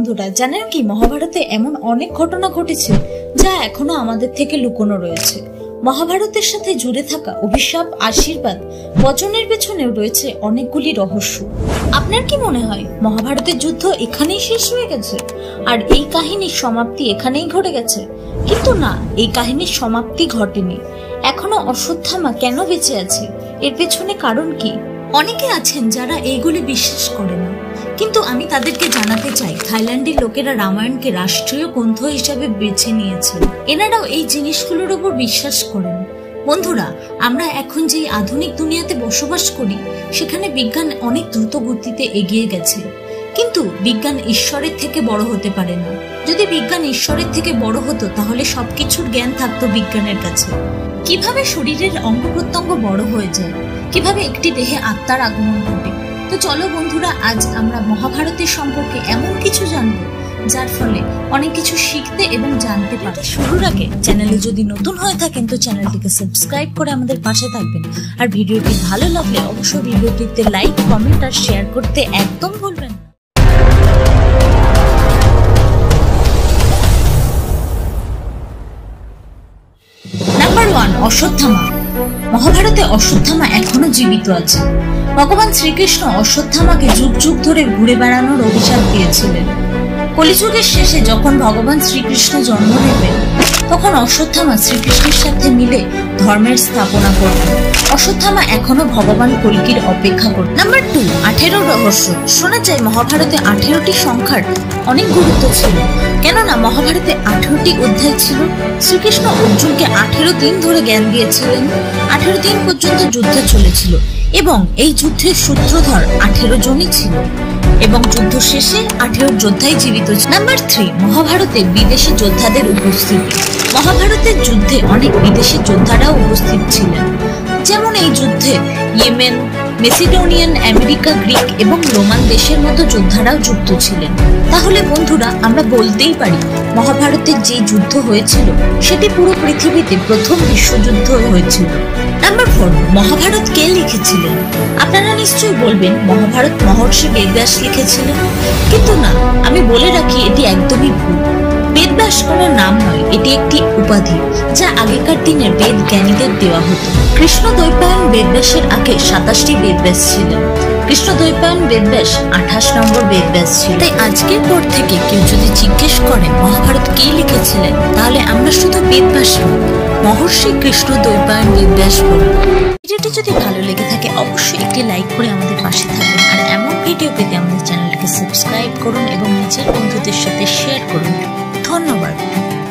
বন্ধুরা, জানেন কি মহাভারতে এমন অনেক ঘটনা ঘটেছে যা এখনো আমাদের থেকে লুকোনো রয়েছে। মহাভারতের সাথে জুড়ে থাকা অভিশাপ, আশীর্বাদ, বচনের পেছনেও রয়েছে অনেকগুলি রহস্য। আপনার কি মনে হয় মহাভারতের যুদ্ধ এখানেই শেষ হয়ে গেছে আর এই কাহিনীর সমাপ্তি এখানেই ঘটে গেছে? কিন্তু না, এই কাহিনীর সমাপ্তি ঘটেনি। এখনো অশ্বত্থামা কেন বেঁচে আছে, এর পেছনে কারণ কি? অনেকে আছেন যারা এইগুলি বিশ্বাস করে না, কিন্তু আমি তাদেরকে জানাতে চাই থাইল্যান্ডের লোকেরা রামায়ণকে রাষ্ট্রীয় গ্রন্থ হিসাবে বেছে নিয়েছে। এনারাও এই জিনিসগুলোর উপর বিশ্বাস করেন। বন্ধুরা, আমরা এখন যে আধুনিক দুনিয়াতে বসবাস করি সেখানে বিজ্ঞান অনেক দ্রুত গতিতে এগিয়ে গেছে, কিন্তু বিজ্ঞান ঈশ্বরের থেকে বড় হতে পারে না। যদি বিজ্ঞান ঈশ্বরের থেকে বড় হতো তাহলে সবকিছুর জ্ঞান থাকতো বিজ্ঞানের কাছে। কিভাবে শরীরের অঙ্গ প্রত্যঙ্গ বড় হয়ে যায়, কিভাবে একটি দেহে আত্মার আগমন ঘটে। তো চলো বন্ধুরা, আজ আমরা মহাভারতের সম্পর্কে এমন কিছু জানবো যার ফলে অনেক কিছু শিখতে এবং জানতে পারি। শুরুর আগে চ্যানেলে যদি নতুন হয়ে থাকেন তো চ্যানেলটিকে সাবস্ক্রাইব করে আমাদের পাশে থাকবেন, আর ভিডিওটি ভালো লাগলে অবশ্যই ভিডিওটিতে লাইক, কমেন্ট আর শেয়ার করতে একদম ভুলবেন না। নাম্বার 1, অশ্বত্থামা। মহাভারতে অশ্বত্থামা এখনো জীবিত আছে। ভগবান শ্রীকৃষ্ণ অশ্বত্থামাকে যুগ যুগ ধরে ঘুরে বেড়ানোর অভিশাপ দিয়েছিলেন। কলিযুগের শেষে যখন ভগবান শ্রীকৃষ্ণ জন্ম নেবেন তখন অশ্বত্থামা শ্রীকৃষ্ণের সাথে মিলে ধর্মের স্থাপনা করবেন। অশ্বত্থামা এখনো ভগবান কল্কির অপেক্ষা করবেন। নাম্বার 2, 18 রহস্য। শোনা যায় মহাভারতে 18টি সংখ্যার অনেক গুরুত্ব ছিল, কেননা মহাভারতে 18টি অধ্যায় ছিল। শ্রীকৃষ্ণ অর্জুনকে 18 দিন ধরে জ্ঞান দিয়েছিলেন। 18 দিন পর্যন্ত যুদ্ধ চলেছিল এবং এই যুদ্ধের সূত্রধর 18 জনই ছিল এবং যুদ্ধ শেষে 18 যোদ্ধাই জীবিত ছিল। নাম্বার 3, মহাভারতে বিদেশি যোদ্ধাদের উপস্থিতি। মহাভারতের যুদ্ধে অনেক বিদেশি যোদ্ধারাও উপস্থিত ছিলেন, যেমন এই যুদ্ধে ইয়েমেন, মেসিডোনিয়ান, আমেরিকা, গ্রিক এবং রোমান দেশের মতো যোদ্ধারাও যুক্ত ছিলেন। তাহলে বন্ধুরা, আমরা বলতেই পারি মহাভারতের যে যুদ্ধ হয়েছিল সেটি পুরো পৃথিবীতে প্রথম বিশ্বযুদ্ধ হয়েছিল। নাম্বার 4, মহাভারত কে লিখেছিলেন? আপনারা নিশ্চয়ই বলবেন মহাভারত মহর্ষি বেদব্যাস লিখেছিলেন, কিন্তু না, আমি বলে রাখি এটি একদমই ভুল। বেদব্যাস কোনো নাম নয়, এটি একটি উপাধি যা আগেকার দিনের বেদ জ্ঞানীদের দেওয়া হতো। কৃষ্ণদ্বৈপায়ন বেদব্যাসের আগে 27টি বেদব্যাস ছিলেন। কৃষ্ণদ্বৈপায়ন বেদব্যাস 28 নম্বর বেদব্যাস ছিল। তাই আজকের পর থেকে কেউ যদি জিজ্ঞেস করে মহাভারত কে লিখেছিলেন, তাহলে আমরা শুধু বেদব্যাস নয়, মহর্ষি কৃষ্ণদ্বৈপায়ন বেদব্যাস বলব। ভিডিওটি যদি ভালো লেগে থাকে অবশ্যই একটি লাইক করে আমাদের পাশে থাকবেন, আর এমন ভিডিও পেতে আমাদের চ্যানেলটিকে সাবস্ক্রাইব করুন এবং নিজের বন্ধুদের সাথে শেয়ার করুন। ধন্যবাদ।